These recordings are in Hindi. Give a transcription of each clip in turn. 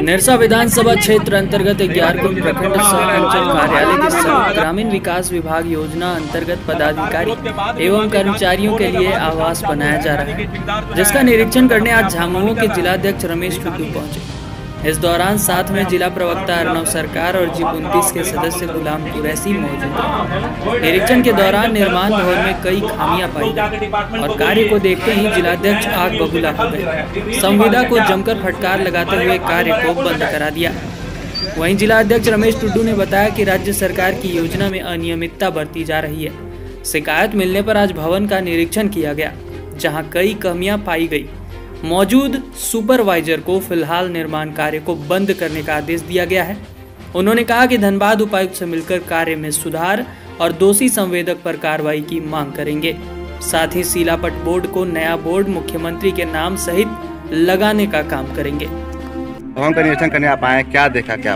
निरसा विधानसभा क्षेत्र अंतर्गत 11 प्रखंड सह अंचल कार्यालय के संग ग्रामीण विकास विभाग योजना अंतर्गत पदाधिकारी एवं कर्मचारियों के लिए आवास बनाया जा रहा है, जिसका निरीक्षण करने आज झामुमो के जिलाध्यक्ष रमेश टुड्डू पहुंचे। इस दौरान साथ में जिला प्रवक्ता अर्नव सरकार और G29 के सदस्य गुलाम कुरैशी मौजूद रहे। निरीक्षण के दौरान निर्माण भवन में कई खामियां पाई गई और कार्य को देखते ही जिलाध्यक्ष आग बबूला हो गए। संविदा को जमकर फटकार लगाते हुए कार्य को बंद करा दिया। वहीं जिलाध्यक्ष रमेश टुड्डू ने बताया कि राज्य सरकार की योजना में अनियमितता बरती जा रही है। शिकायत मिलने पर आज भवन का निरीक्षण किया गया, जहां कई कमियां पाई गई। मौजूद सुपरवाइजर को फिलहाल निर्माण कार्य को बंद करने का आदेश दिया गया है। उन्होंने कहा कि धनबाद उपायुक्त से मिलकर कार्य में सुधार और दोषी संवेदक पर कार्रवाई की मांग करेंगे। साथ ही सीलापट बोर्ड को नया बोर्ड मुख्यमंत्री के नाम सहित लगाने का काम करेंगे। भवन का निरीक्षण करने आप आए, क्या देखा, क्या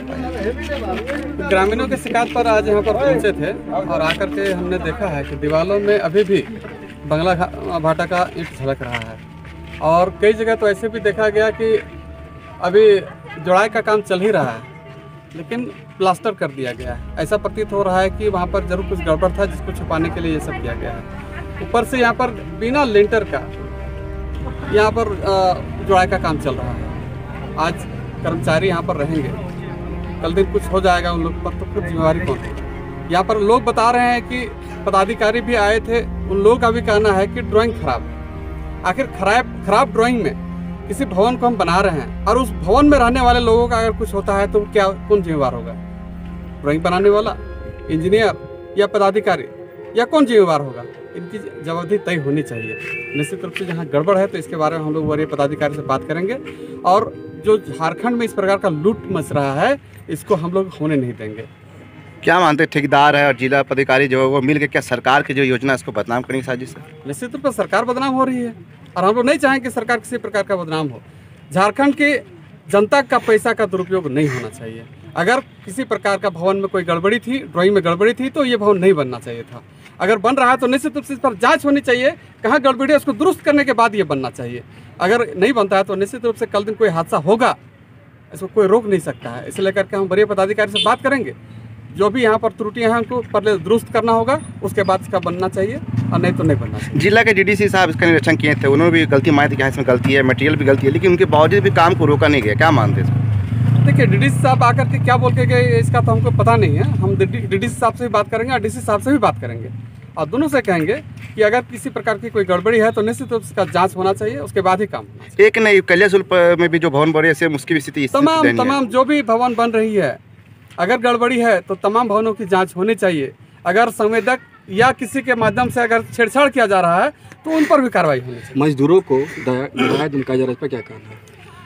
पाए? ग्रामीणों की शिकायत पर आज यहाँ पर पहुँचे थे और आकर के हमने देखा है कि दीवारों में अभी भी बंगला भाटा का ईंट झलक रहा है और कई जगह तो ऐसे भी देखा गया कि अभी जुड़ाई का काम चल ही रहा है, लेकिन प्लास्टर कर दिया गया है। ऐसा प्रतीत हो रहा है कि वहाँ पर जरूर कुछ गड़बड़ था, जिसको छुपाने के लिए ये सब किया गया है। ऊपर से यहाँ पर बिना लिंटर का यहाँ पर जुड़ाई का काम चल रहा है। आज कर्मचारी यहाँ पर रहेंगे, कल दिन कुछ हो जाएगा उन लोग पर, तो फिर जिम्मेवारी कौन है? यहाँ पर लोग बता रहे हैं कि पदाधिकारी भी आए थे, उन लोगों का भी कहना है कि ड्राइंग खराब। आखिर खराब ड्राइंग में किसी भवन को हम बना रहे हैं और उस भवन में रहने वाले लोगों का अगर कुछ होता है तो क्या कौन जिम्मेवार होगा? ड्राइंग बनाने वाला, इंजीनियर या पदाधिकारी, या कौन जिम्मेवार होगा? इनकी जवाबदेही तय होनी चाहिए। निश्चित रूप से जहां गड़बड़ है तो इसके बारे में हम लोग वरीय पदाधिकारी से बात करेंगे और जो झारखंड में इस प्रकार का लूट मच रहा है इसको हम लोग होने नहीं देंगे। क्या मानते हैं, ठेकेदार है और जिला पदाधिकारी जो है वो मिल के क्या सरकार की जो योजना है उसको बदनाम करने की साजिश है? निश्चित रूप से सरकार बदनाम हो रही है और हम लोग नहीं चाहेंगे कि सरकार किसी प्रकार का बदनाम हो। झारखंड की जनता का पैसा का दुरुपयोग नहीं होना चाहिए। अगर किसी प्रकार का भवन में कोई गड़बड़ी थी, ड्राइंग में गड़बड़ी थी, तो ये भवन नहीं बनना चाहिए था। अगर बन रहा है तो निश्चित रूप से इस पर जांच होनी चाहिए, कहाँ गड़बड़ी है उसको दुरुस्त करने के बाद ये बनना चाहिए। अगर नहीं बनता है तो निश्चित रूप से कल दिन कोई हादसा होगा, इसको कोई रोक नहीं सकता है। इसलिए करके हम वरीय पदाधिकारी से बात करेंगे, जो भी यहाँ पर त्रुटियां हैं उनको पहले दुरुस्त करना होगा, उसके बाद इसका बनना चाहिए और नहीं तो नहीं बनना चाहिए। जिला के DDC साहब इसका निरीक्षण किए थे, उन्होंने भी गलती मानी थी कि इसमें गलती है, मटेरियल भी गलती है, लेकिन उनके बावजूद भी काम को रोका नहीं गया। क्या मानते हैं इसमें? देखिए, DDC साहब आकर के क्या बोल के गए इसका तो हमको पता नहीं है। हम DDC साहब से भी बात करेंगे और DC साहब से भी बात करेंगे और दोनों से कहेंगे कि अगर किसी प्रकार की कोई गड़बड़ी है तो निश्चित रूप से इसका जाँच होना चाहिए, उसके बाद ही काम होना चाहिए। एक नहीं, कल्यासुल में भी जो भवन बने से उसकी भी स्थिति तमाम जो भी भवन बन रही है, अगर गड़बड़ी है तो तमाम भवनों की जांच होनी चाहिए। अगर संवेदक या किसी के माध्यम से अगर छेड़छाड़ किया जा रहा है तो उन पर भी कार्रवाई होनी चाहिए। मजदूरों को डराया धमकाया जा रहा है, इस पर क्या कहना है?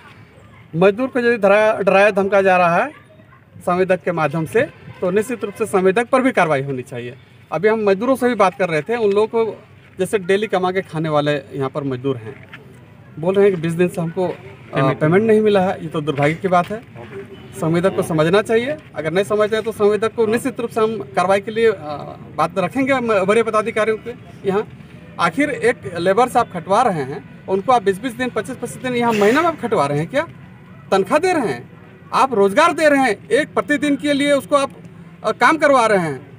मजदूर को यदि डराया धमकाया जा रहा है संवेदक के माध्यम से तो निश्चित रूप से संवेदक पर भी कार्रवाई होनी चाहिए। अभी हम मजदूरों से भी बात कर रहे थे, उन लोगों को जैसे डेली कमा के खाने वाले यहाँ पर मजदूर हैं, बोल रहे हैं कि 20 दिन से हमको पेमेंट नहीं मिला है। ये तो दुर्भाग्य की बात है। संवेदक को समझना चाहिए, अगर नहीं समझते हैं तो संवेदक को निश्चित रूप से हम कार्रवाई के लिए बात रखेंगे वरीय पदाधिकारियों के यहाँ। आखिर एक लेबर से आप खटवा रहे हैं, उनको आप 20-20 दिन 25-25 दिन यहाँ महीना में आप खटवा रहे हैं, क्या तनख्वाह दे रहे हैं? आप रोजगार दे रहे हैं, एक प्रतिदिन के लिए उसको आप काम करवा रहे हैं।